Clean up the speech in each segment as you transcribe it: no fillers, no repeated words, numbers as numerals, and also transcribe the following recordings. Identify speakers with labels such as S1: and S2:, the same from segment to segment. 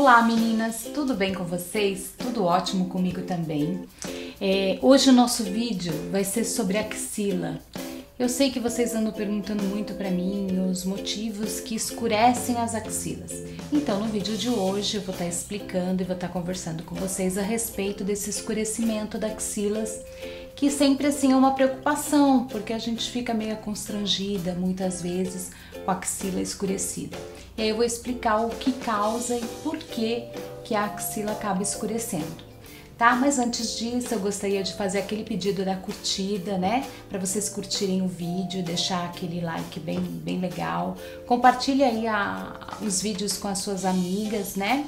S1: Olá meninas, tudo bem com vocês? Tudo ótimo comigo também. Hoje o nosso vídeo vai ser sobre axila. Eu sei que vocês andam perguntando muito para mim os motivos que escurecem as axilas. Então no vídeo de hoje eu vou estar explicando e vou estar conversando com vocês a respeito desse escurecimento das axilas, que sempre assim é uma preocupação, porque a gente fica meio constrangida muitas vezes com a axila escurecida. E aí eu vou explicar o que causa e por que a axila acaba escurecendo, tá? Mas antes disso eu gostaria de fazer aquele pedido da curtida, né? Para vocês curtirem o vídeo, deixar aquele like bem legal. Compartilhe aí os vídeos com as suas amigas, né?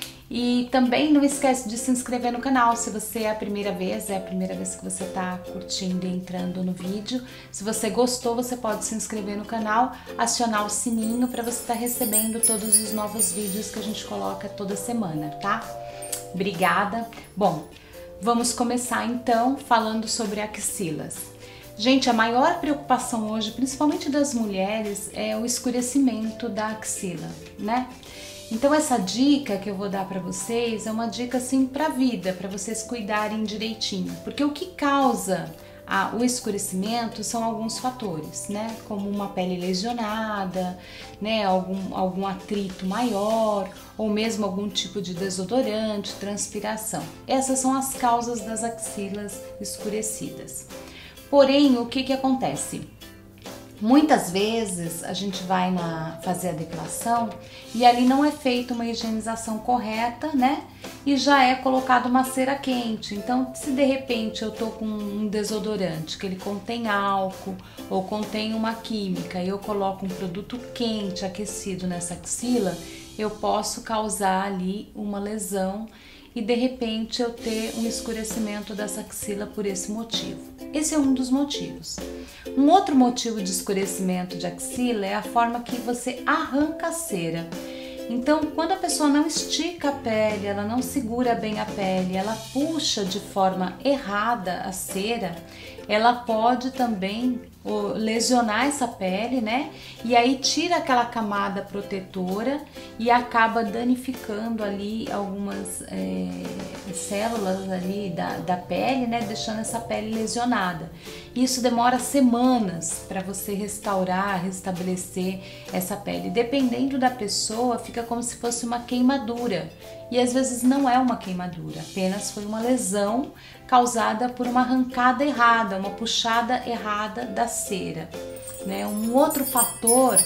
S1: E também não esquece de se inscrever no canal se você é a primeira vez que você está curtindo e entrando no vídeo. Se você gostou, você pode se inscrever no canal, acionar o sininho para você estar recebendo todos os novos vídeos que a gente coloca toda semana, tá? Obrigada! Bom, vamos começar então falando sobre axilas. Gente, a maior preocupação hoje, principalmente das mulheres, é o escurecimento da axila, né? Então essa dica que eu vou dar para vocês é uma dica assim para a vida, para vocês cuidarem direitinho, porque o que causa o escurecimento são alguns fatores, né? Como uma pele lesionada, né? Algum atrito maior, ou mesmo algum tipo de desodorante, transpiração. Essas são as causas das axilas escurecidas. Porém, o que acontece? Muitas vezes a gente vai fazer a depilação e ali não é feita uma higienização correta, né? E já é colocado uma cera quente. Então, se de repente eu tô com um desodorante que ele contém álcool ou contém uma química e eu coloco um produto quente, aquecido nessa axila, eu posso causar ali uma lesão e de repente eu ter um escurecimento dessa axila por esse motivo. Esse é um dos motivos. Um outro motivo de escurecimento de axila é a forma que você arranca a cera. Então, quando a pessoa não estica a pele, ela não segura bem a pele, ela puxa de forma errada a cera, ela pode também lesionar essa pele, né? E aí tira aquela camada protetora e acaba danificando ali algumas células ali da pele, né? Deixando essa pele lesionada. Isso demora semanas para você restaurar, restabelecer essa pele. Dependendo da pessoa, fica como se fosse uma queimadura. E às vezes não é uma queimadura, apenas foi uma lesão causada por uma arrancada errada, uma puxada errada da cera, né? Um outro fator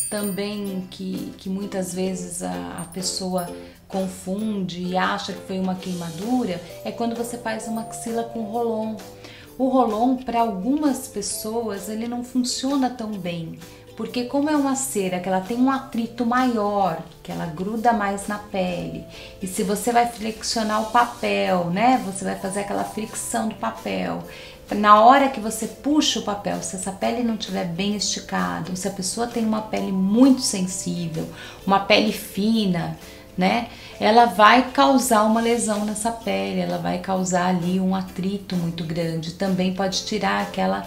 S1: também que muitas vezes a pessoa confunde e acha que foi uma queimadura é quando você faz uma axila com Roll-On. O Roll-On, para algumas pessoas, ele não funciona tão bem, porque como é uma cera que ela tem um atrito maior, que ela gruda mais na pele, e se você vai flexionar o papel, né, você vai fazer aquela fricção do papel, na hora que você puxa o papel, se essa pele não estiver bem esticada, ou se a pessoa tem uma pele muito sensível, uma pele fina, né, ela vai causar uma lesão nessa pele, ela vai causar ali um atrito muito grande, também pode tirar aquela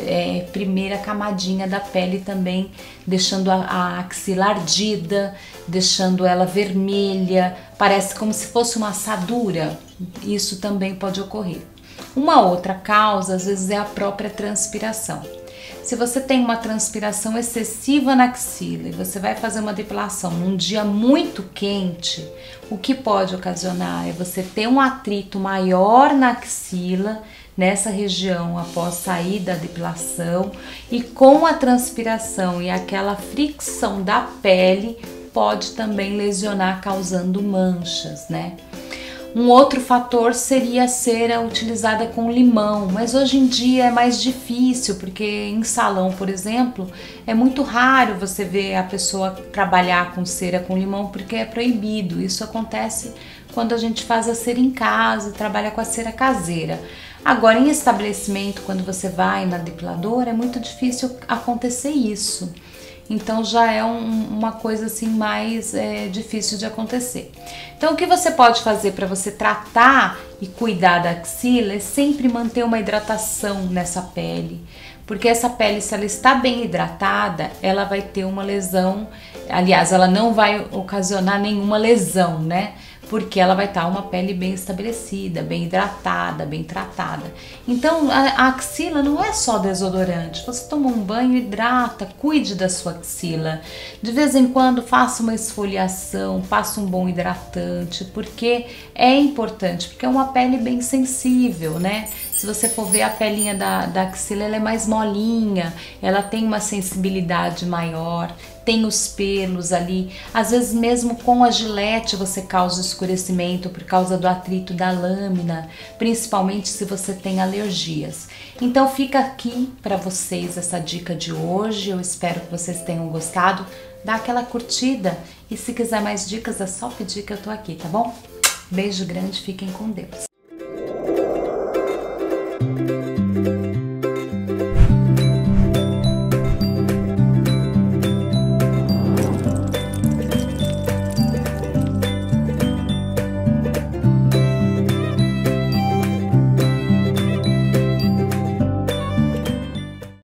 S1: primeira camadinha da pele também, deixando a axila ardida, deixando ela vermelha, parece como se fosse uma assadura. Isso também pode ocorrer. Uma outra causa, às vezes, é a própria transpiração. Se você tem uma transpiração excessiva na axila e você vai fazer uma depilação num dia muito quente, o que pode ocasionar é você ter um atrito maior na axila, nessa região após sair da depilação, e com a transpiração e aquela fricção da pele pode também lesionar, causando manchas, né? Um outro fator seria a cera utilizada com limão, mas hoje em dia é mais difícil, porque em salão, por exemplo, é muito raro você ver a pessoa trabalhar com cera com limão, porque é proibido. Isso acontece quando a gente faz a cera em casa, trabalha com a cera caseira. Agora, em estabelecimento, quando você vai na depiladora, é muito difícil acontecer isso. Então já é uma coisa assim mais difícil de acontecer. Então o que você pode fazer para você tratar e cuidar da axila é sempre manter uma hidratação nessa pele, Porque essa pele, se ela está bem hidratada, ela vai ter uma lesão, aliás, ela não vai ocasionar nenhuma lesão, né? Porque ela vai estar uma pele bem estabelecida, bem hidratada, bem tratada. Então a axila não é só desodorante. Você toma um banho, hidrata, cuide da sua axila. De vez em quando faça uma esfoliação, faça um bom hidratante, porque é importante, porque é uma pele bem sensível, né? Se você for ver a pelinha da axila, ela é mais molinha, ela tem uma sensibilidade maior, tem os pelos ali. Às vezes mesmo com a gilete você causa escurecimento por causa do atrito da lâmina, principalmente se você tem alergias. Então fica aqui para vocês essa dica de hoje, eu espero que vocês tenham gostado. Dá aquela curtida e se quiser mais dicas é só pedir que eu tô aqui, tá bom? Beijo grande, fiquem com Deus.